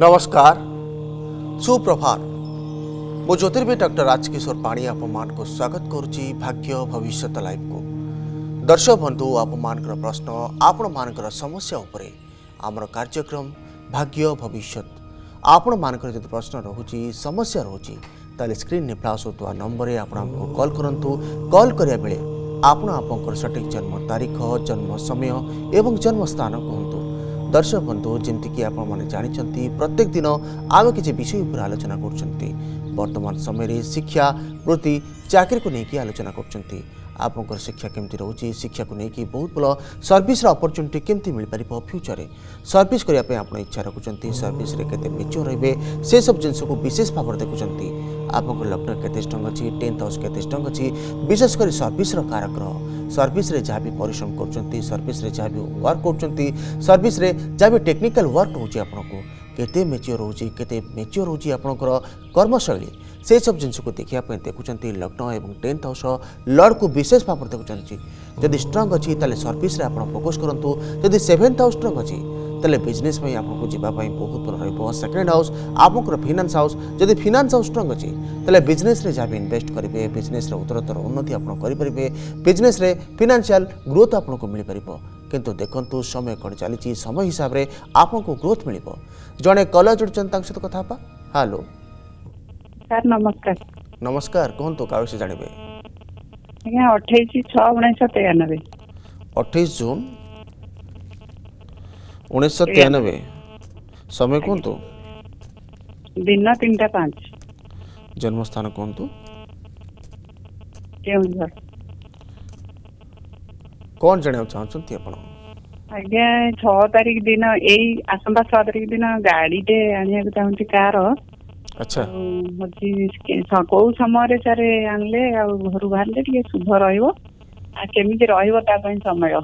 नमस्कार सुप्रभात मो ज्योतिर्विद डॉक्टर राजकिशोर पाणी आपमान को स्वागत करुच्ची भाग्य भविष्य लाइव को दर्शक बंधु आपमान प्रश्न आपण मानकर समस्या उपरे आमर कार्यक्रम भाग्य भविष्य आपण मानकर जब प्रश्न रोची समस्या रोची ताले स्क्रीन ने फ्लाश होता नंबर रे आपण हमको कॉल करंतु कॉल करिया बेले आपण आपनकर सटीक जन्म तारीख जन्म समय एवं जन्म स्थान कहतु दर्शक बंधु जमीक आपने जानते प्रत्येक दिन आम किसी विषय पर आलोचना कर समय शिक्षा वृत्ति चाकरी को लेकिन आलोचना कर आपंकर शिक्षा केमती रोचे शिक्षा को लेकिन बहुत भल सर्विस अपॉर्चुनिटी केमती मिल पार फ्यूचर में सर्विस करने आप इच्छा रखुच्च सर्विस केते मेच्योर रे से सब जिन को विशेष भाव में देखुं आपंकर लग्न केते स्ट्रंग अच्छी 10th हाउस केते स्ट्रंग अच्छी विशेषकर सर्विस कारक सर्विस रे जहाँ भी परिश्रम कर सर्विस रे जहाँ भी वर्क कर सर्विस रे जहाँ भी टेक्निकल वर्क रोचे आपको केते मेच्योर होची केते मेच्योर होची आपनकर कर्मशैली से सब जिन को देखा देखुं लग्न एवं 10th हाउस लॉर्ड को विशेष भाव में देखुं जदि स्ट्रंग अच्छी ताले सर्विस रे आपन फोकस करंतु जदि 7th हाउस स्ट्रंग अच्छी ताले बिजनेस में आपको जीवाई बहुत भल रहिबो 2nd हाउस आपनकर फाइनेंस हाउस जदि फाइनेंस हाउस स्ट्रंग अच्छी ताले बिजनेस रे जहाँ भी इन्वेस्ट करेंगे बिजनेस रे उत्तरोत्तर उन्नति आप करेंगे बिजनेस रे फाइनेंशियल ग्रोथ आपको मिल पार किंतु देखंतु समय कौन चली समय हिसाब से आपको ग्रोथ मिल जड़े कलर जोड़चन सहित कथा हेलो सर नमस्कार नमस्कार कहतु क्या विषय जानवे आज्ञा 28/6/1993 28 जून 1993 समय कहतु दिन 3:05 जन्म स्थान कहतु केउंझर कौन जाना चाहते आप आज्ञा 6 तारीख दिन यही आसंता 6 तारीख दिन गाड़ीटे आनिया चाहूँगी कार अच्छा कौ समय सारे आनले घर बाहर शुभ रमिति समय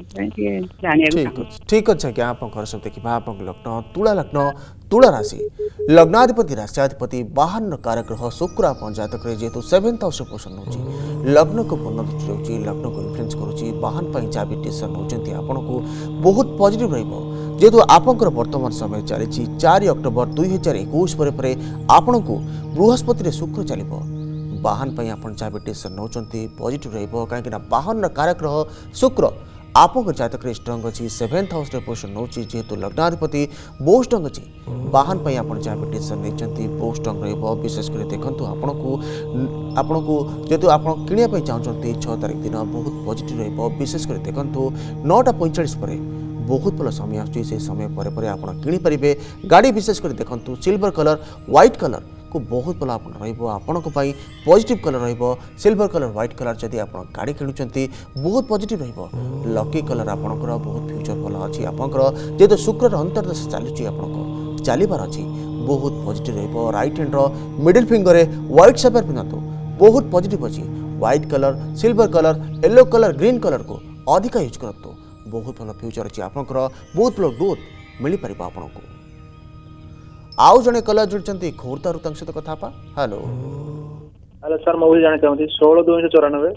ठीक अच्छे क्या आप घर सब देखा आप लग्न तुला लग्न तुला राशि लग्नाधिपति राष्ट्राधिपति बाहन कारग्रह शुक्र आप जातक जेहेतु 7th हाउस पोषण हो लग्न को पूर्ण दृष्टि रोचे लग्न को इन्फ्लुएंस करुच्ची बाहन पर जहाँ भी डिसीजन होती आपन को बहुत पॉजिटिव जेहेतु आपंकर वर्तमान समय चली 4 अक्टोबर 2021 पर आपण को बृहस्पति शुक्र चलो बाहन पर आप जहाँ भी डिसीजन नौकरी पॉजिटिव रही बाहन कारग्रह शुक्र आपंकर जातक स्ट्रंग अच्छी 7th हाउस पोषण हो जेहेतु लग्नाधिपति बहुत स्ट्रंग अच्छी बाहन पर आप जहाँ भी डिसीजन नहीं बहुत स्ट्रंग विशेषकर देखूँ आपण को जेहेतु आप किणापी चाहते 6 तारीख दिन बहुत पॉजिटिव विशेषकर देखूँ 9:45 पर बहुत भल समय आसुची से समय पर आप किनीपारे गाड़ी विशेषकर देखूँ सिल्वर कलर व्हाइट कलर को बहुत भल आपण positive colour silver colour white colour जदि आप गाड़ी किणुंट बहुत पॉजिटिव लकी कलर आपंकर बहुत फ्यूचर भल अच्छी आपंकर जेहेतु शुक्र अंतर्दशा चलुची आपको चलबार अच्छी बहुत positive right hand middle finger white sapphire पिंधतु बहुत पॉजिटिव अच्छी white colour silver colour yellow colour green colour को अधिक यूज करतु बहुत भल फ्यूचर अच्छी आपंकर बहुत भल ग्रोथ मिल पार आपको आउ जड़े कलर जोड़ते खोर्धारू सहित कथा हेलो हेलो सर मुझे जाना चाहती 16/2/1994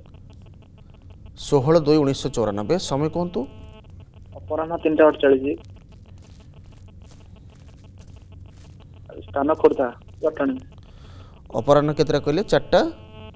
16/2/1994 समय कहतु अपराह 3:48 स्थान खोर्धा जटणी अपराह केतरा कहले 4टा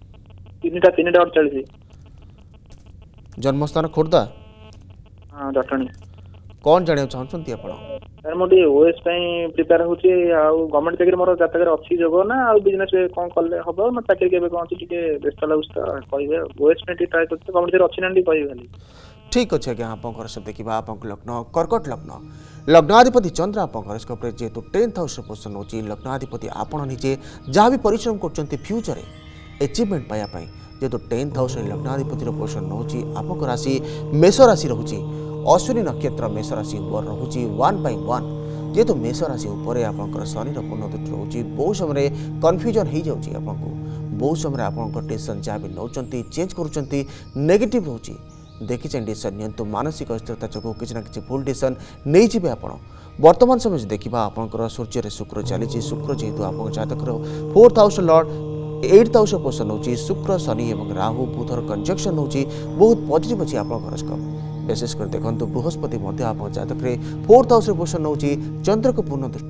3:48 जन्मस्थान खोर्धा हाँ जटणी कौन जाना चाहते आप सर मुझे ओएस प्रिपेयर होची गवर्नमेंट चाकरी मोर जातक अच्छी जगह ना आ बिजनेस कौन कले हम ना चाकरी के कौन व्यस्त लगुच तो कहे ओएस ट्राए करते गवर्नमेंट चाकरी अच्छी ना कहे खाली ठीक अच्छे आज्ञा आप सब देखा आप लग्न कर्कट लग्न लग्नाधिपति चंद्र आप जेहेतु 10th हाउस पोषण हो लग्नाधिपति आपण निजे जहाँ भी परिश्रम कर फ्यूचर एचिवमेंट पाइबा जेहेतु 10th हाउस लग्नाधिपति पोषण हो आप राशि मेष राशि रोचे अश्विनी नक्षत्र मेष राशि रोचे 1/1 जेहेतु मेष राशि उपर आपंकर शनि पूर्ण दृष्टि रोचे बहुत समय कन्फ्यूजन हो जाऊँगी आपको बहुत समय आप डिसीजन जहाँ भी नौ चेंज कर नेगेटिव रोचे देखी डिसीजन नियंतु मानसिक अस्थिरता जो किसी ना कि भूल डिसीजन नहीं जाए आप वर्तमान समय देखा आपंकर सूर्य शुक्र चली शुक्र जेहेतु आप जातक 4th house Lord 8th house पोषण हो शुक्र शनि और राहु बुधर कंजक्शन हो बहुत पॉजिटिव अच्छी आप हॉरोस्कोप विशेषकर देखो बृहस्पति आप जातक 4th हाउस पोषण हो चंद्र को पूर्ण दृष्टि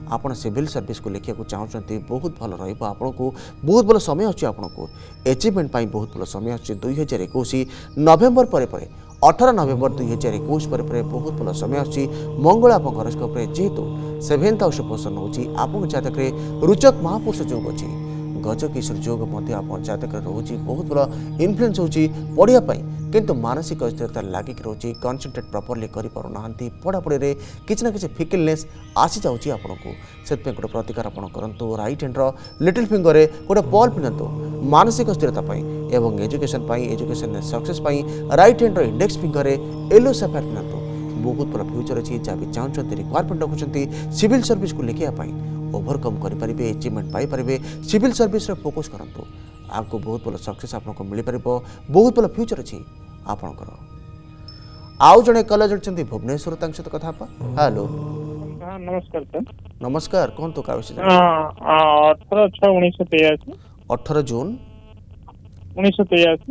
आपण सिविल सर्विस को लिखा चाहते बहुत भल रहा को बहुत भल समय अच्छे आपको एचिवमेंट बहुत भल समय अच्छे 2021 नवेम्बर पर 18 नवेम्बर 2021 पर बहुत भल समय अच्छी मंगल आप हरोस्कोप जेहेतु 7th हाउस पोषण होची आपन जातक रुचक महापुरुष योग अच्छी गज किशोर योग जातक रोचे बहुत भल इनफ्लुएंस होची पढ़िया किंतु मानसिक अस्थिरता लागिक रोचे कन्संट्रेट प्रॉपर्ली करि पारु नाहंती पढ़ापढ़ी रे किछ ना किछ फिकलनेस आसी जाउची आपनको सेतपे गोटे प्रतिकार आपण करंतु राइट हैंड रो लिटिल फिंगर रे गोटे बॉल पिनंतु मानसिक अस्थिरता एवं एजुकेशन सक्सेस राइट हैंड रो इंडेक्स फिंगर रे येलो सफेद पिनंतु बहुत भल फ्यूचर अछि जा भी चाहउछंती रिक्वायरमेंट रखुछंती सिविल सर्विस को लिखिया ओवरकम करि परिबे अचीवमेंट पाई परिबे सिविल सर्विस रे फोकस करंतु आपको बहुत भल सक्सेस आपको मिल पारिबो बहुत भल फ्यूचर अछि आपनकर आउ जने कॉलेज जणछंती भुवनेश्वर तांग सहित कथा पा हेलो हाँ नमस्कार सर नमस्कार कोन तो काविश 18/6/1983 18 जून 1983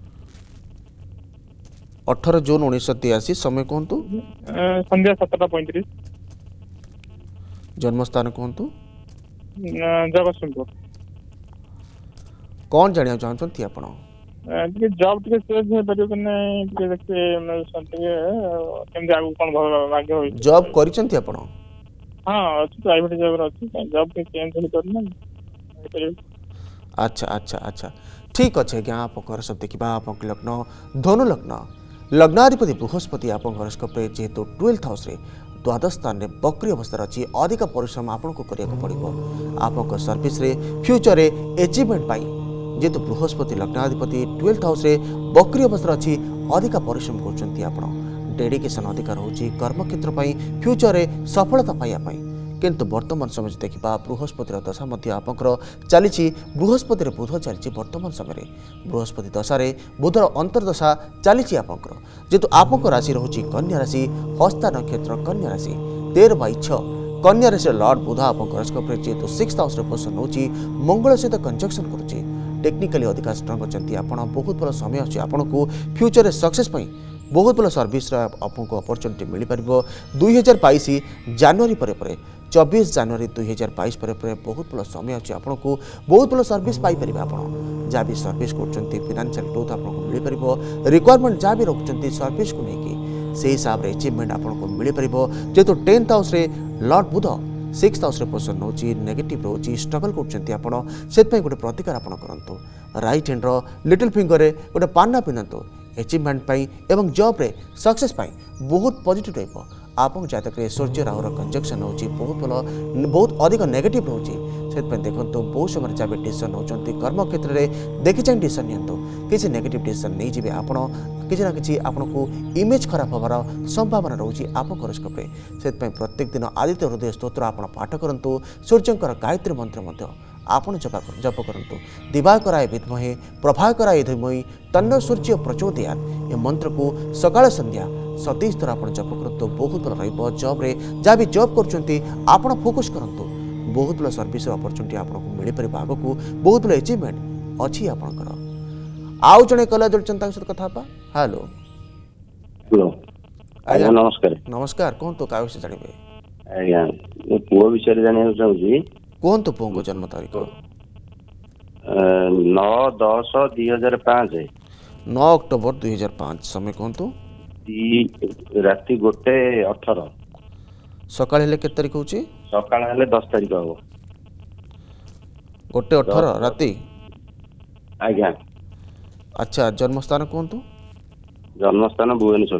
18 जून 1983 समय कोन तो संध्या 7:35 जन्म स्थान कोन तो जगतसिंहपुर कौन जानिया चाहछंती आपण ଟିକେ ଜବ୍ ଟିକେ ଚେଞ୍ଜ ହେଇପାରିବ କି ନାହିଁ ଟିକେ ଦେଖିବେ ଟିକେ କେମିତି ଆଗକୁ କ'ଣ ଭଲ ଭାଗ୍ୟ ହୋଇଛି जॉब କରିଚंती आपण ହଁ ଅଛି ପ୍ରାଇଭେଟ ଜବ୍ରେ ଅଛି ଜବ୍ ଟିକେ ଚେଞ୍ଜ ହେଇପାରୁନି अच्छा अच्छा अच्छा ठीक अच्छे आज्ञा आप सब देखा आप लग्न धनु लग्न लग्नाधिपति बृहस्पति आप हरोस्कोप जेहेतु 12th हाउस द्वादश स्थान में बक्री अवस्था अच्छी अधिक परिश्रम आपको करने पड़ो आप सर्विस फ्यूचर एचिवमेंट जेहेतु बृहस्पति लग्नाधिपति 12th हाउस बक्री अवस्था अच्छी अधिक परिश्रम कर डेडिकेशन अधिक रोचे कर्मक्षेत्र फ्यूचर सफलता पाइबापी किंतु वर्तमान समय देखा बृहस्पतिर दशा आपंकर चली बृहस्पति बुध चली वर्तमान समय बृहस्पति दशा बुधर अंतर्दशा चली आपंकर जेहेतु आपंक राशि रोचे कन्या राशि हस्ता नक्षत्र कन्या राशि 13/6 कन्या राशि लॉर्ड बुध आपंक हरोस्कोप जेहेतु 6th हाउस पोषण होची मंगल सहित कंजक्शन करुच्ची टेक्निकाली अधिक स्ट्रंग अच्छी आपड़ बहुत भल समय अच्छे आपन को फ्यूचर सक्सेस बहुत भल सर्विस आपको अपॉर्चुनिटी मिल पार 2022 जनवरी पर 24 जनवरी 2022 पर बहुत भल समय अच्छे आपको बहुत भल सर्विस पाइपर आप जहाँ भी सर्विस कर फाइनेंशियल ग्रोथ आपको मिल पार रिक्वायरमेंट जहाँ भी रखुच्च सर्विस को लेकिन से हिसाब से अचीवमेंट आपको मिल पार जेहेतु 10th हाउस लॉर्ड बुध 6th हाउस पोषण होची नेगेटिव रोची स्ट्रगल कर गोटे प्रतिकार आप करूँ राइट हैंड रो लिटिल फिंगर रे गोटे पाना पिंधतु अचीवमेंट एवं जॉब रे सक्सेस बहुत पॉजिटिव रहिबो आपन जातक सूर्य राहुर कंजक्शन होची बहुत अधिक नेगेटिव रोची सेतपे देखंतु बहुत समय जब डिसीजन होचंती कर्म क्षेत्र रे देखि चाहि डिसीजन नियंतु किसी नेगेटिव डिसीजन नहीं जिवे आपण किसी ना किसी आपको इमेज खराब होवार संभावना रोची आप हरोस्कोप सेतपे प्रत्येक दिन आदित्य हृदय स्तोत्र आप पाठ करंतु सूर्यंकर गायत्री मंत्र मध्य आपण जप करंतु दिवाकराय विद्महे प्रभाकराय धीमहि तन्न सूर्य प्रचोदयात् ए मंत्र को सकाळ संध्या 27 थर आप जप करंतु बहुत भल रहिबो जॉब रे जहाँ भी जॉब करचंती आपण फोकस करंतु बहुत भल सर्विस अपॉर्चुनिटी आपको मिल पार आगको बहुत भल अचीवमेंट अच्छी आपणकर आउ जने कला जोड़चंता सहित कथा पा हेलो हेलो आज्ञा नमस्कार नमस्कार कौन तो का विषय जानिबे आज्ञा मो पुओ विषय जानिया चाहूची कौन तो पुओ को जन्म तारीख 9/10/2005 9 अक्टोबर 2005 समय कौन तो राति 1:18 सकाळ हेले केते तारीख होची सकाळ हेले 10 तारीख हो 1:18 राति आज्ञा अच्छा जन्म स्थान कौन तो जन्म स्थान भुवनेश्वर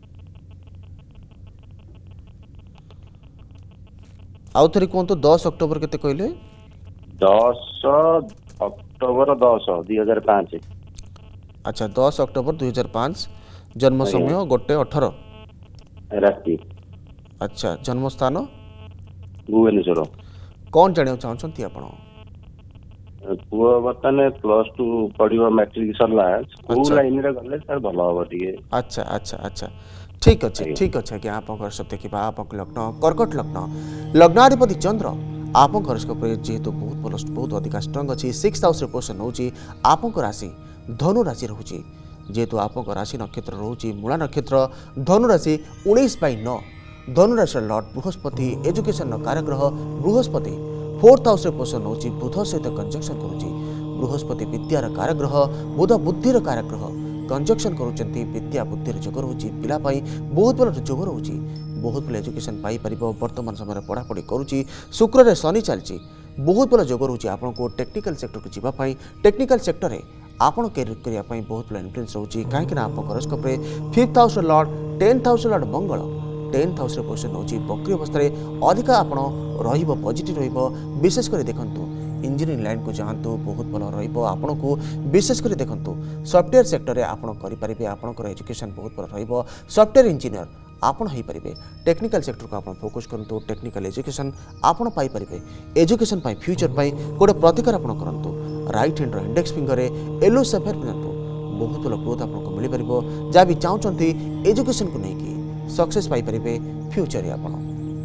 आउ थरी कौन तो 10 अक्टोबर केते कहले 10 अक्टोबर 10 2005 अच्छा 10 अक्टोबर 2005 जन्म समय 1:18 राति अच्छा जन्म स्थान भुवनेश्वर कौन जानिया चाहछंती आपण पुओ बर्तमान +2 पढ़िबो मैट्रिक सरला स्कूल लाइन रे गले सर भलो हो ठीक अच्छा अच्छा अच्छा ठीक अच्छे कि आप सब देखा आप लग्न कर्कट लग्न लग्नाधिपति चंद्र आप हरोस्कोप जेहेतु बहुत अधिक स्ट्रंग अच्छी 6th हाउस पोषण होची आप राशि धनु राशि रोचे जेहेतु आप राशि नक्षत्र रोचे मूला नक्षत्र धनु राशि 19/9 धनुराशि लॉर्ड बृहस्पति एजुकेशन कारग्रह बृहस्पति 4th हाउस रे पोषण होची बुध सहित कंजक्शन करूची बृहस्पति विद्यार कारग्रह बुध बुद्धिर कारग्रह कंजक्शन करूचंती विद्या बुद्धिर जोग रहउची पिला पाई बहुत बड़ जोग रहउची बहुत बड़ एजुकेशन पाई परिबो वर्तमान समय पढ़ा पढ़ी करूची शुक्र रे शनि चलची बहुत बड़ जोग रहउची आपन को टेक्निकल सेक्टर को जीवा पाई टेक्निकल सेक्टर रे आपन कैरियर करिया पाई बहुत बड़ इन्फ्लुएंस रहउची काहे कि ना आपन हॉरोस्कोप रे 5th house lord 10th house lord Mangal 10th house रे पोजीशन होची बक्री अवस्था रे अधिक आपन रहिबो पॉजिटिव रहिबो विशेष कर देखंतु इंजीनियरिंग लाइन को जातु बहुत भल रहिबो आपन को विशेष कर देखंतु सॉफ्टवेयर सेक्टर रे आपन करि परिबे आपन एजुकेशन बहुत भल रहिबो सॉफ्टवेयर इंजीनियर आपन होई परिबे टेक्निकल सेक्टर को आपन फोकस करंतु टेक्निकल एजुकेशन आपन पाई परिबे एजुकेशन पाई फ्यूचर पाई कोडे प्रतिकार आपन करंतु राइट हैंड रो इंडेक्स फिंगर रे येलो सफेयर पिनंतु बहुत भल ग्रोथ आपन को मिली परिबो जा भी चाहचंती एजुकेशन को नेकी सक्सेस पाई परिबे फ्यूचर रे आपन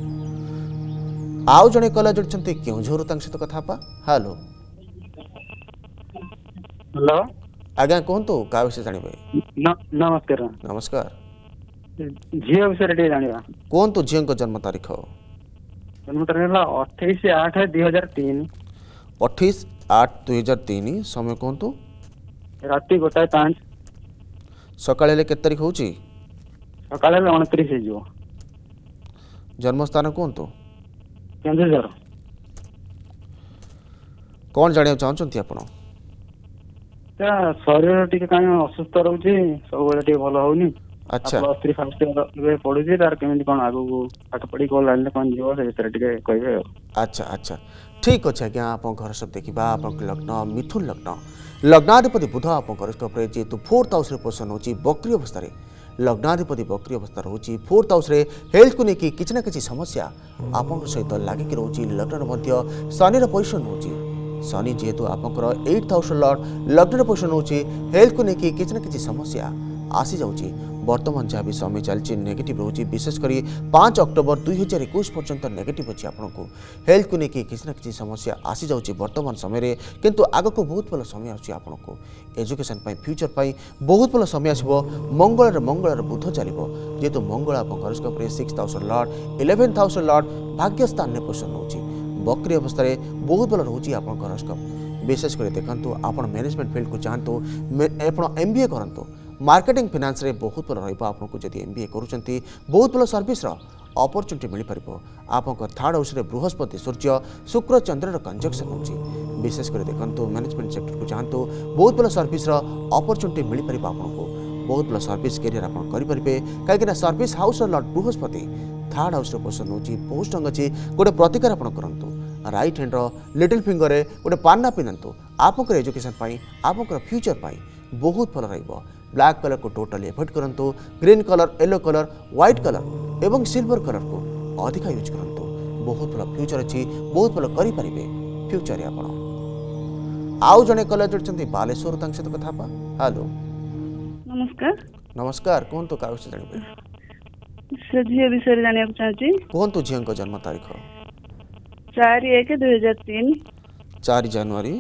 आउ जने कला जोड़छंती केउझोर तांग सहित कथा पा हेलो हेलो आज्ञा कहतु का विषय जानिबे नमस्कार नमस्कार झील विषय टे जानिबा कहतु झील को जन्म तारीख जन्म तारीख होला 28/8/2003 28/8/2003 समय कहतु राति 1:05 सकाळे केते तारीख होची सकाळे 29 हे जो जन्म स्थान कहतु केंद्र कौन जानिया चाहछंती आपण शरीर टिके काई असुस्थ रहउची सब बेले टिके भलो होउनी अच्छा प्लस 3 फर्स्ट ईयर पढुची तार केमिति कोन आगु पाठ पढी को लाइन कोन जीव से विषय टिके कहबे अच्छा अच्छा ठीक अच्छे आज्ञा आप घर सब देखा आप लग्न मिथुन लग्न लग्नाधिपति बुध आप हॉरोस्कोप रे जेतु 4th हाउस रे पोषण होची बक्री अवस्था रे लग्नाधिपति बक्री अवस्था रोची 4th हाउस रे हेल्थ को लेकिन किसी ना किसी समस्या आपन सहित लागिक रोची लग्न मध्य शनि पोजिशन होची शनि जेहेतु आपंकर 8th हाउस लॉर्ड लग्न पोजिशन होची हेल्थ को लेकिन किसी ना किसी समस्या आसी जाउची वर्तमान जहाँ भी समय चलती नेगेटिव रोची विशेषकर 5 अक्टोबर 2021 पर्यंत नेगेटिव अच्छी आपको हेल्थ को लेकिन किसी ना किसी समस्या आसी जाउची वर्तमान समय किंतु आगक बहुत भल समय आछी आपको एजुकेशन पाई फ्यूचर पाई बहुत भल समय आसो मंगल बुध चलो जेहेतु मंगल आप हॉरोस्कोप रे 6th house Lord 11th house Lord भाग्य स्थान में पोषण होची बक्री अवस्था बहुत भल रोची आप हॉरोस्कोप विशेषकर देखंतु आपण मैनेजमेंट फील्ड को चाहतु आप MBA करंतु मार्केटिंग फाइनेंस रे बहुत भल रहिबो आपको जदि MBA करूचंती बहुत भल सर्विस रो अपॉर्चुनिटी मिल पारिबो आपको 3rd हाउस रे बृहस्पति सूर्य शुक्र चंद्र कंजक्शन होची विशेषकर देखंतु मैनेजमेंट सेक्टर को चाहतु बहुत भल सर्विस रो अपॉर्चुनिटी मिल पारिबो आपको बहुत भल सर्विस करियर आपण करि परिबे काहेकि सर्विस हाउस रो लॉर्ड बृहस्पति 3rd हाउस रे पोषण होची बहुत स्ट्रांग अछि गोटे प्रतिकार आपण करंतु राइट हैंड रो लिटिल फिंगर रे गोटे पान्ना पिनंतु आपन एजुकेशन पाई आपन फ्यूचर पाई बहुत भल रहिबो ब्लैक कलर को टोटली एवॉइड करंतु green colour yellow colour white colour एवं सिल्वर कलर को अधिक यूज करंतु बहुत भल फ्यूचर अछि बहुत भल करि परिबे फ्यूचर रे आपण आउ जने कलर जोड़छंती बालेश्वर तांग सहित कथा पा हेलो नमस्कार नमस्कार कोन तो का विषय जानिबे से झील विषय जानिया चाहची कोन तो झील को जन्म तारीख 4/1/2003 4 जनवरी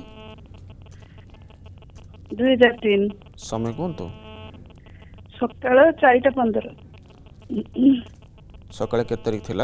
2003 समय कोन तो सकाळ 4:15 सकाळे केते तारीख थिला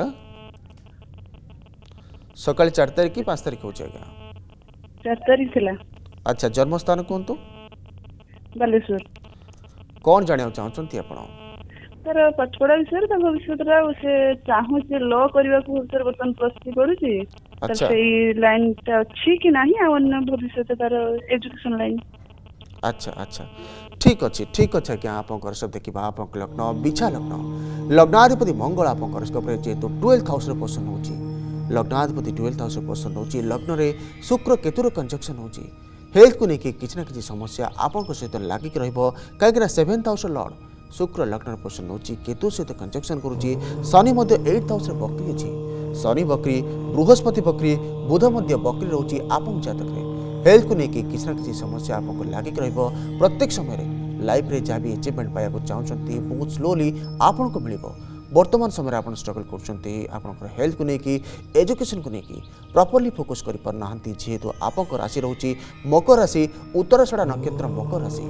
सकाळे 4 तारीख की 5 तारीख होचे आज्ञा 4 तारीख थिला अच्छा जन्म स्थान कोन तो बालेश्वर कौन जानिया चाहछंती आपण तर पचपड़ा विषय भविष्य से चाहू से लॉ करने को बर्तमान प्रस्तुति करुच्ची अच्छा लाइन अच्छी कि नहीं अन्य भविष्य तार एजुकेशन लाइन अच्छा अच्छा ठीक अच्छे आज्ञा आप सब देखा आप लग्न बिछा लग्न लग्नाधिपति मंगल आप हॉरोस्कोप रे जेहेतु 12th हाउस रे पोषण होची लग्नाधिपति 12th हाउस रे पोषण होची लग्न रे शुक्र केतुर कंजक्शन होची हेल्थ को लेकिन किसी ना किसी समस्या आपन सहित लागिक रहिबो काहेकि 7th हाउस लॉर्ड शुक्र लग्न पोषण होची केतु सहित कंजक्शन करुची शनि मध्य 8th हाउस रे बकरी अछि शनि बकरी बृहस्पति बकरी बुध मध्य बकरी रहउची आपन जातक रे हेल्थ को लेकिन किसी ना किसी समस्या आपको लागिक रहिबो प्रत्येक समय लाइफ रे जहाँ भी अचीवमेंट पाइबा चाहते बहुत स्लोली आपन को मिलिबो वर्तमान समय आप स्ट्रगल कर हेल्थ को लेकिन एजुकेशन को लेकिन प्रॉपर्ली फोकस कर पारना जेहेतु आप राशि रोचे मकर राशि उत्तराषाढ़ा नक्षत्र मकर राशि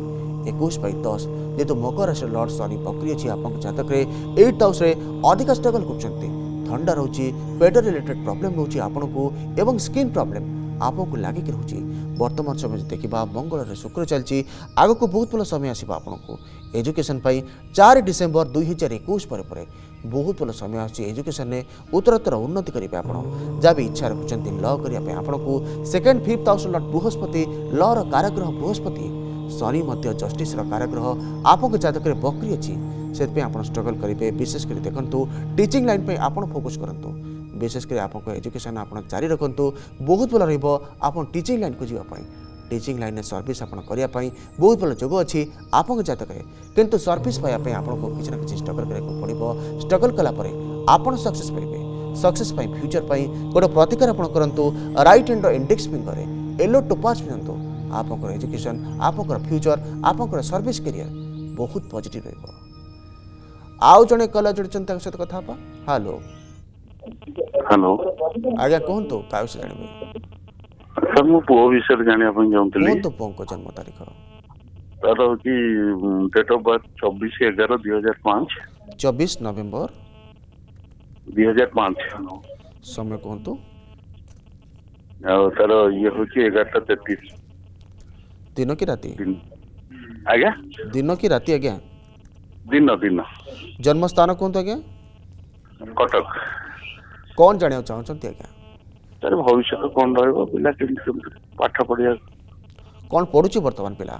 21/10 जेहेतु मकर राशि लॉर्ड शनि बकरी अच्छी आप जातक 8th हाउस रे अधिक स्ट्रगल कर ठंडा रोचे पेट रिलेटेड प्रॉब्लम रोचे आपन को एवं स्किन प्रॉब्लम आपको लगिक रोचे वर्तमान समय देखा मंगल शुक्र चलती आग को बहुत भल समय आसो आपन को एजुकेशन 4 डिसेम्बर 2021 पर बहुत भल समय आजुकेशन में उत्तरोत्तर उन्नति करेंगे आप जहाँ भी इच्छा रखुच्च ल करने आपन को 2nd 5th house lord Brihaspati लर काराग्रह बृहस्पति शनि जस्टिस काराग्रह आपन जातक बकरी अच्छी से आप स्ट्रगल करेंगे विशेषकर देखो टीचिंग लाइन पे आप फोकस करूँ विशेषकर आप एजुकेशन आप जारी रखु बहुत भल रहा टीचिंग लाइन को जीवाई टीचिंग लाइन में सर्विस करने बहुत भल जोग अच्छी आप जातक किंतु सर्विस पाइबा आपको किसी ना कि स्ट्रगल कराया पड़ो स्ट्रगल कलापर आप सक्सेस पाइबे सक्सेस फ्यूचर गोटे प्रतिकार आप करूँ right hand index finger yellow topaz पिंधु आप एजुकेशन आप फ्यूचर आप सर्विस करियर बहुत पॉजिटिव रहिबो। आउ जड़े कला जोड़छन सहित कथा हेलो हेलो आज्ञा कहतु क्या विषय जानवे सर मो पुओ विषय जानिया पई जाउतली कहतु पुओ को जन्म तारीख तार होची डेट ऑफ बर्थ 24/11/2005 24 नवंबर 2005 समय कहतु तार ये होची 11:33 दिन की राति आज्ञा दिन की राति आज्ञा दिन दिन जन्म स्थान कहतु आज्ञा कटक कौन जानिया चाहते आज्ञा तार भविष्य कौन रहिबो पिला केमति पाठ पढ़िया कौन पढ़ुची वर्तमान पिला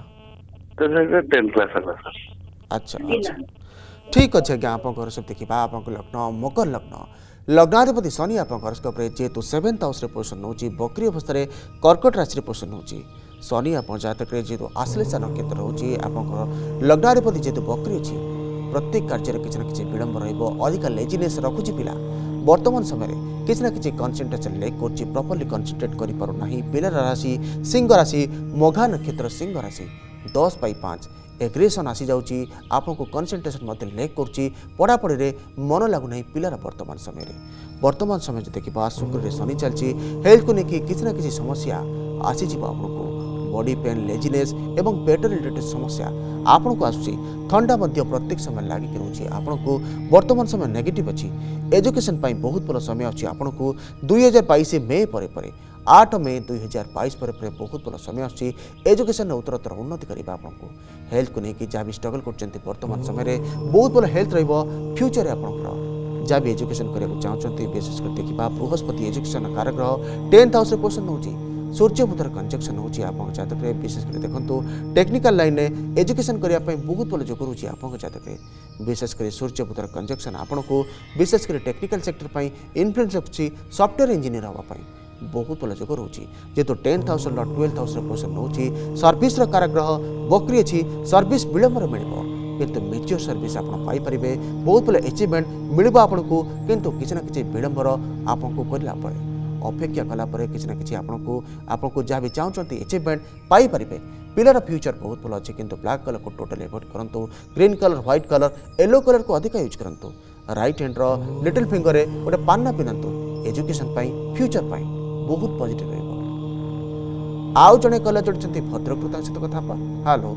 10th क्लास है सर। अच्छा अच्छा ठीक अच्छे आज्ञा आप सब देखा आप लग्न मकर लग्न लग्नाधिपति शनि आप जेहेतु 7th हाउस पोजिशन नौ बकरी अवस्था कर्कट राशि पोजिशन नौ शनि आप जातक जेहेतु आश्लेषा नक्षत्र रोचे आप लग्नाधिपति जेहेतु बकरी अच्छी प्रत्येक कार्य किसी ना कि विलंब रधिक लेजिनेस रखुची पिला वर्तमान समय किसी ना कि कनसेंट्रेशन लेक कर प्रॉपर्ली कनसेंट्रेट कर पारना पिलार राशि सिंह राशि मघा नक्षत्र सिंह राशि 10/5 एग्रेसन आसी जाऊँगी आपको कनसेंट्रेशन लेक कर पढ़ापढ़ी मन लगुना पिलार वर्तमान समय जो देखा शुक्र शनि चलती हेल्थ को लेकिन किसी ना कि समस्या आसीज आपको बॉडी पेन लेजिनेस एवं पेट रिलेटेड समस्या आपन को आसुची ठंडा मध्य प्रत्येक समय लागिक रोचे आपन को वर्तमान समय नेगेटिव अच्छी एजुकेशन पाई बहुत भल समय अच्छी आपन को 2022 मे पर 8 मे 2022 पर बहुत भल समय आसुची एजुकेशन उत्तरोत्तर उन्नति करेगा आपको हेल्थ को लेकिन जहाँ भी स्ट्रगल कर वर्तमान समय बहुत भल हेल्थ फ्यूचर आपंकर जहाँ भी एजुकेशन करने चाहते विशेषकर देखा बृहस्पति एजुकेशन काराग्रह 10th हाउस पोजिशन नौ सूर्य बुधर कंजक्शन होची आपन जातक विशेषकर देखो टेक्निकल लाइन में एजुकेशन करने बहुत भल जोग रोचे आप जातक विशेषकर सूर्य बुधर कंजक्शन आपन को विशेषकर टेक्निकल सेक्टर इन्फ्लुएंस रखुची सॉफ्टवेयर इंजीनियर होगापाई बहुत भल जोग रोचे जेहेतु 10th house 12th house position नौ सर्विस काराग्रह बकरी अच्छी सर्विस विलंब मिल किंतु मेच्योर सर्विस आप पाइपर बहुत भल अचिवमेंट मिल आपको किंतु किसी ना कि विलंबर आपको करला पड़े अपेक्षा कलापर किसी ना कि आपको जहाँ भी चाहते अचिवमेंट पाइपर पिलार फ्यूचर बहुत भल अच्छे किंतु ब्लैक कलर को टोटल एवॉइड करूँ green colour white colour yellow colour को अधिक यूज करूँ राइट हैंड लिटिल फिंगर गोटे पान्ना पिंधतु एजुकेशन फ्यूचर बहुत पॉजिटिव रहिबो। आउ जड़े कला जोड़ी भद्रक सहित कथा हेलो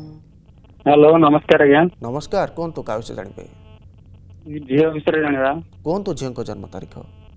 हेलो नमस्कार आज्ञा नमस्कार कहतु क्या विषय जानवे झील विषय जाना कहतु झील को जन्म तारीख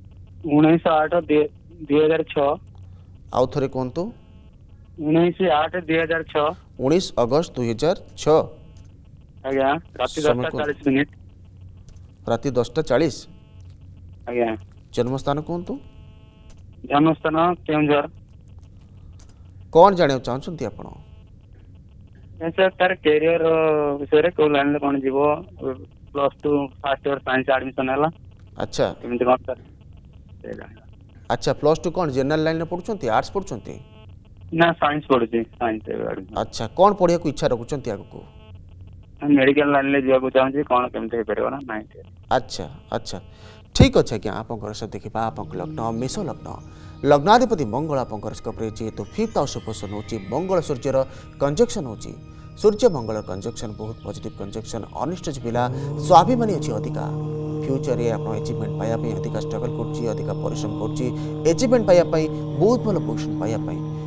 19/8/2006 आउ थे कहतु 19/8/2006 19 अगस्त 2006 आज्ञा राति 10:40 राति 10:40 आज्ञा जन्मस्थान कहतु जन्मस्थान केउंझर कौन जाना चाहते आपण सर तार कैरियर विषय को लाइन में कौन जीवो +2 फर्स्ट ईयर साइंस एडमिशन है अच्छा केमति कौन सर अच्छा +2 कौन जनरल लाइन में पढ़ुछंती आर्ट्स पढ़ुछंती ना साइंस पढ़ुची साइंस अच्छा कौन पढ़िया को इच्छा रखुछंती आगु मेडिकल लाइन ले जीवा को चाहूँ कौन केमति परबो ना नहीं अच्छा अच्छा ठीक अच्छे आज्ञा आप सब देखा आप लग्न मेष लग्न लग्नाधिपति मंगल आप जेहेतु 5th हाउस पोजिशन हो मंगल सूर्यर कंजक्शन हो सूर्य मंगल कंजक्शन बहुत पॉजिटिव कंजक्शन अनिष्ट पिला स्वाभिमानी अच्छी अधिका फ्यूचर में आप अचिवमेंट पाइबा अधिक स्ट्रगल कर परिश्रम कर अचिवमेंट पाइबा बहुत भल पोजिशन पाइबा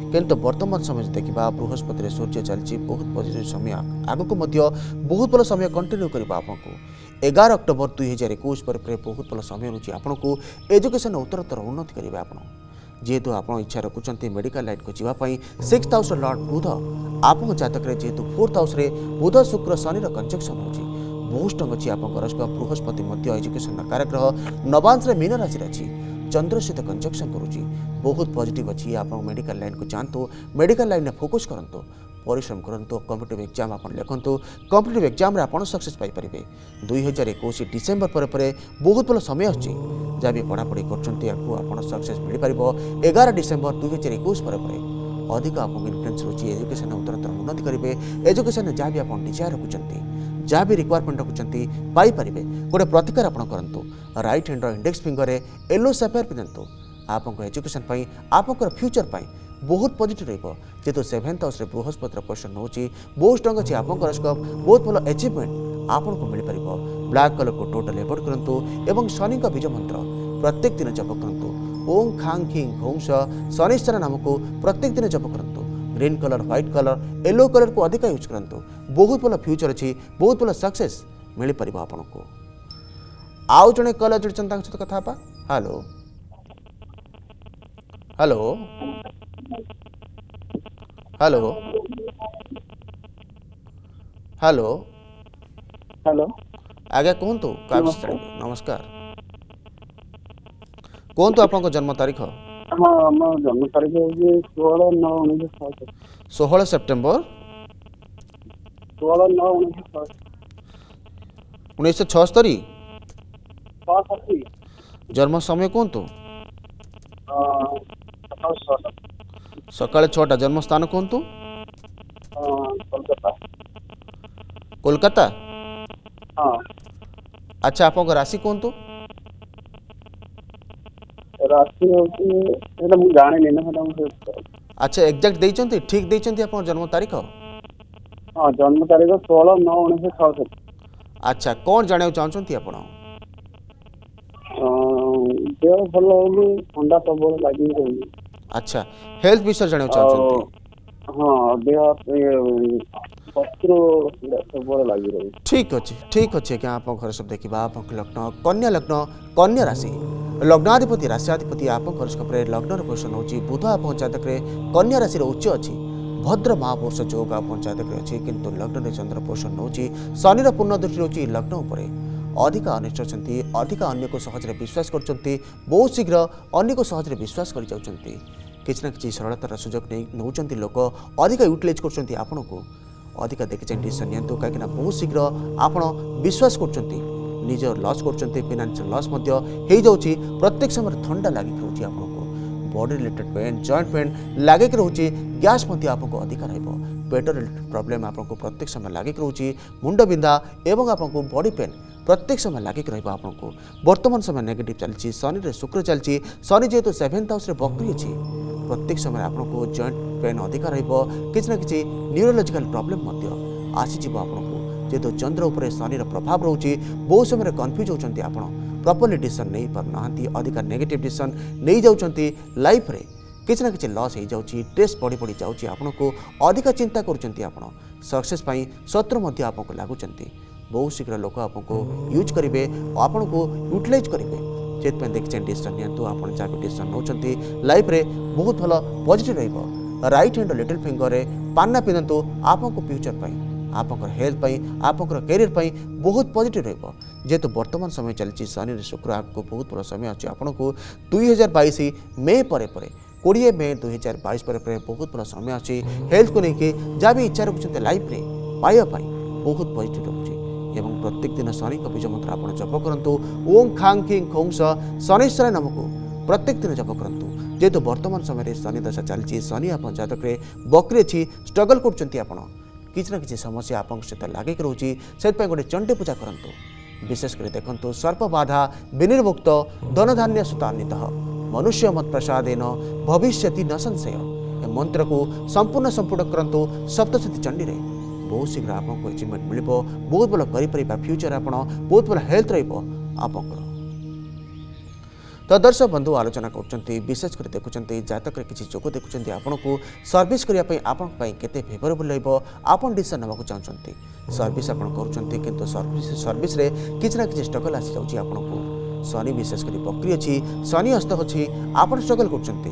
किंतु वर्तमान समय देखा बृहस्पति सूर्य चलती बहुत पॉजिटिव समय आगक बहुत भल समय कंटिन्यू करवा आपको 11 अक्टोबर 2021 पर बहुत भल समय रोचे आपन को एजुकेशन उत्तरोत्तर उन्नति करेंगे आप जेहेतु आप इच्छा रखुंट मेडिकल लाइन को जीवाई 6th हाउस लॉर्ड बुध आप जातक जेहेतु 4th house Budh Shukra Shani conjunction होची बहुत स्ट्रंग अच्छी आप बृहस्पति एजुकेशन कारग्रह नवांश मीन राशि अच्छी चंद्र सहित कंजक्शन करुच्ची बहुत पॉजिटिव अच्छी आप मेडिकल लाइन को जातु मेडिकल लाइन में फोकस करंतु परिश्रम करंतु कॉम्पिटिटिव एग्जाम आप लिखंतु कॉम्पिटिटिव एग्जाम रे आपण सक्सेस पाई परिबे 2021 डिसेंबर पर बहुत भल समय आछि जहाँ भी पढ़ापढ़ी कर सक्सेस मिल पार 11 डिसेंबर 2021 पर अधिक आपको इन्फ्लुएंस रोचे एजुकेशन उत्तरोत्तर उन्नति करेंगे एजुकेशन जहाँ भी आप डिजायर रखुंट जहाँ भी रिक्वायरमेंट रखुंट पाइपर गोटे प्रतिकार आप करूँ right hand index finger yellow sapphire पिंधु आपको एजुकेशन आप फ्यूचर बहुत पॉजिटिव जेहेतु 7th हाउस बृहस्पति पोजिशन होची बहुत स्ट्रंग अच्छी आप बहुत भल अचिवमेंट आपको मिल पार ब्लैक कलर को टोटल एवॉइड करूँ और शनि का बीज मंत्र प्रत्येक दिन जप करूँ ओं खांग खिंग घोंस शनिश्चर नाम को प्रत्येक दिन जप करूँ green colour white colour yellow colour को अधिक यूज करूँ बहुत भल फ्यूचर अच्छी बहुत भल सक्सेस मिल पार आपको आउ जड़े कल जोड़ी सहित कथा hello hello hello hello hello आज्ञा कहतु नमस्कार कहतु आप जन्म तारीख हाँ मो जन्म तारीख हूँ 16 सेप्टेम्बर 1976 जन्म समय कहतु सकाळ 6टा जन्म स्थान कहतु कोलकाता अच्छा आप राशि कहतु राशि अच्छा एग्जैक्ट देइचंती ठीक देइचंती आप जन्म तारीख हाँ जन्म तारीख 16/9/1966 अच्छा कौन जाना चाहते आप देह भल होगी ठंडा सब लगी रही अच्छा हेल्थ विषय जाना चाहते हाँ देह सब लगी रही ठीक अच्छे क्या आप घर सब देखा आप लग्न कन्या राशि लग्नाधिपति राशियाधिपति आप हॉरोस्कोप लग्न पोजिशन होची बुध आप जातक कन्या राशि उच्च अच्छी भद्र महापुरुष योग आप जातक अच्छी किंतु लग्न चंद्र पोजिशन होची शनि पूर्ण दृष्टि होची लग्न उपर अधिक अनिष्ट होती अधिक अन्य को सहजरे विश्वास कर बहुत शीघ्र अन्य को सहजरे विश्वास कर किसी ना कि सरलतार सुजोग नहीं लोक अधिक यूटिलाइज कर आपन को अधिक देखिए डिसीजन नियंतु कहीं बहुत शीघ्र आप विश्वास कर निज लॉस कर फाइनेंशियल लॉस हो प्रत्येक समय ठंडा लगिक रोचे आपको body related pain joint pain लगिक रोचे गैस आपको अधिक रहा पेट रिलेटेड प्रॉब्लम आपको प्रत्येक समय लगिक रोचे मुंड बिंधा एवं आपको बॉडी पेन प्रत्येक समय लगिक रहा आपको वर्तमान समय नेगेटिव चलती शनि शुक्र चलती शनि जेहेतु 7th हाउस बकरी अच्छी प्रत्येक समय आपको जॉइंट पेन अधिक रही कि न्यूरोलॉजिकल प्रॉब्लम आसीज आपको जेहेतु चंद्र उपर शनि प्रभाव रोचे बहुत समय कन्फ्यूज होती आप प्रॉपर्ली डिसीजन नहीं पारना अधिक नेगेटिव डिसीजन नहीं जाऊँच लाइफ रे किसी ना कि लॉस हो जाऊँगी स्ट्रेस बढ़ी बढ़ी जाऊँगी आपको अधिक चिंता कर सक्सेस शत्रु आपको लगुच बहुत शीघ्र लोक आपको यूज करेंगे आपन को यूटिलाइज करेंगे से देखिए डिसीजन नियंतु आप जहाँ भी डिसीजन नौ लाइफ रे बहुत भल पॉजिटिव रहिबो राइट हैंड लिटिल फिंगर रे पान्ना पिंधतु आपको फ्यूचर आप हेल्थ आप कैरियर बहुत पॉजिटिव रहिबो जेहेतु वर्तमान समय चलती शनि शुक्र आपको बहुत भल समय अच्छे आपको 2022 मे पर 20 मे 2022 पर बहुत भल समय अच्छे हेल्थ को लेकिन जहाँ भी इच्छा रखुंत लाइफ रे पाइबा बहुत पॉजिटिव रोचे एवं प्रत्येक दिन शनि का बीज मंत्र आप जप करूँ ओं खांग खिंग खोंस शनिश्चर नाम को प्रत्येक दिन जप करूँ जेहेतु वर्तमान समय शनि दशा चलती शनि आप जातक बकरी अच्छी स्ट्रगल कर किसी ना कि समस्या आप सहित लगिक रोचे से गोटे चंडी पूजा करूँ विशेषकर देखूँ सर्पबाधा विनिर्मुक्त धनधान्य सुतान्वित मनुष्य मत प्रसादेन भविष्यति न संशय मंत्र को संपूर्ण संपूर्ण करूँ सप्तशती चंडी रे बहुत शीघ्र आपको अचिवमेंट मिल बहुत भल कर फ्यूचर आप बहुत भल हेल्थ रहा तो दर्शक बंधु आलोचना कर विशेषकर देखुं जातक किसी जोग देखुं आपन को सर्विस करने आपण केते फेवरेबल रहा डिसीजन नाक चाहते सर्विस आप कर सर्विस किसी ना कि स्ट्रगल आसी जाऊँगी आपन को शनि विशेषकर बकरी अच्छी शनि हस्त अच्छी आप स्ट्रगल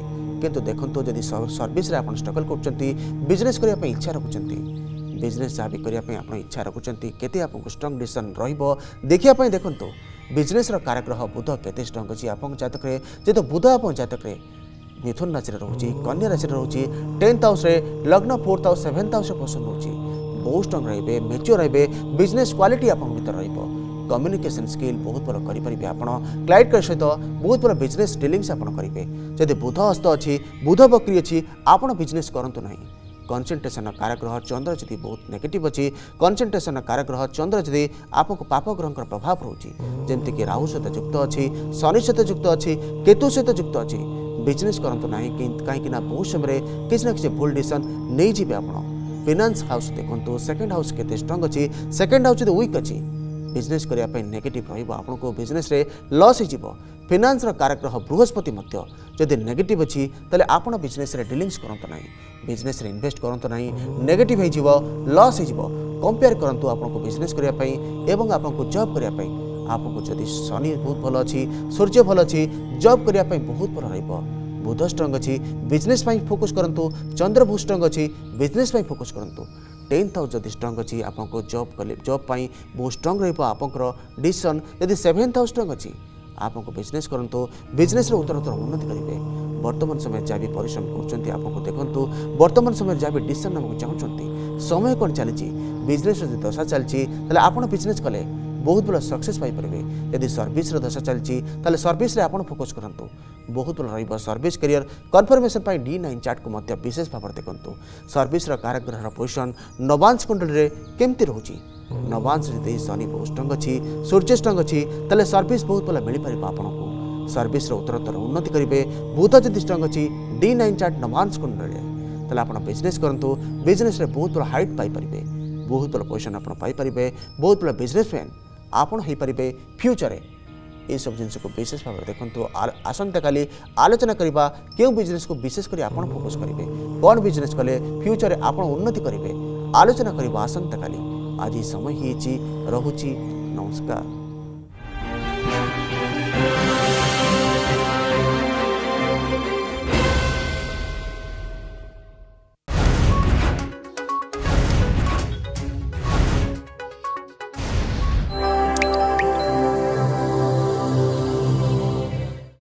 कर देखो जदि सर्विस आप स्ट्रगल कर बिजनेस करने इच्छा रखुंट बिजनेस जहाँ भी करने आप इच्छा रखुंट केते आपको स्ट्रंग डिसीजन रखापी देखो बिजनेस कारग्रह बुध केते स्ट्रंग अच्छी आप जातक जेहेतु बुध आप जातक मिथुन राशि रोचे कन्या राशि रोचे 10th हाउस लग्न 4th हाउस 7th हाउस पोषण रोचे बहुत स्ट्रंग रे मेच्योर रे बिजनेस क्वालिटी आप भर कम्युनिकेशन स्किल बहुत भल करेंगे आप क्लाइंट सहित बहुत भल बिजनेस डीलिंग्स आप करेंगे जदि बुध हस्त अच्छी बुध बकरी अच्छी आप बिजनेस करूँ ना कंसंट्रेशन कारग्रह चंद्र जदि बहुत नेगेटिव अच्छी कंसंट्रेशन कारग्रह चंद्र जदि आपको पाप ग्रह प्रभाव रोचे जमतीक राहु सहित युक्त अच्छी शनि सहित युक्त अच्छी केतु सहित युक्त अच्छी बिजनेस करूँ ना कहीं बहुत समय किसी ना कि भूल डिसीजन नहीं जी आप फाइनेंस हाउस देखो सेकेंड हाउस के स्ट्रंग अच्छी सेकेंड हाउस वीक अच्छी बिजनेस करने नेगेटिव रहा बिजनेस रे लॉस हो फाइनेंस कारग्रह बृहस्पति जदि नेगेटिव अच्छी तेल आप बिजनेस रे डीलिंग्स करते ना बिजनेस रे इन्वेस्ट करते ना नेगेटिव हो लॉस हो कंपेयर करूँ आपको बिजनेस करने एवं आपको जॉब करने आपको जदि शनि बहुत भल अच्छी सूर्य भल अच्छी जॉब करने बहुत भल रहा बुध स्ट्रंग अच्छी बिजनेस फोकस करूँ चंद्र बहुत स्ट्रंग अच्छी बिजनेस फोकस करूँ 10th हाउस जदि स्ट्रंग अच्छी आपको जॉब कले जॉब बहुत स्ट्रंग रहा डिसीजन जदि 7th हाउस स्ट्रंग अच्छी आपको बिजनेस करूँ बिजनेस उत्तरोत्तर उन्नति करेंगे वर्तमान समय जहाँ भी परिश्रम कर देखो वर्तमान समय जहाँ भी डिसीजन नाक चाहते समय कौन चली बिजनेस जब दशा चलती आप बिजनेस कले बहुत भल सक्सेस पाइपर यदि सर्विस दशा चलती सर्विस आप फोकस करूँ बहुत भल रहा service career conformation D9 chart को विशेष भाव देखो सर्विस कारग्रह पोजिशन नवांश कुंडल केमती रोचे नवांश जदि शनि बहुत स्ट्रंग अच्छी सूर्य स्ट्रंग अच्छी तेल सर्विस बहुत भल मिल पार आपको सर्विस उत्तरोत्तर उन्नति करेंगे बुध जदि स्ट्रंग अच्छी D9 चार्ट नवांश कुंडल तेल आप बिजनेस करूँ बिजनेस बहुत भल हाइट पाइपर बहुत भल पोजिशन आपरे बहुत भल बिजनेसमैन आपड़ हो पारे फ्यूचर ये सब जिन को विशेष भाव देखो आसंता काली आलोचना करवा क्यों बिजनेस को विशेषकर आप फोकस करेंगे कौन बिजनेस कले फ्यूचर आप उन्नति करेंगे आलोचना करवा आसंता काली आज समय ही रहुची नमस्कार।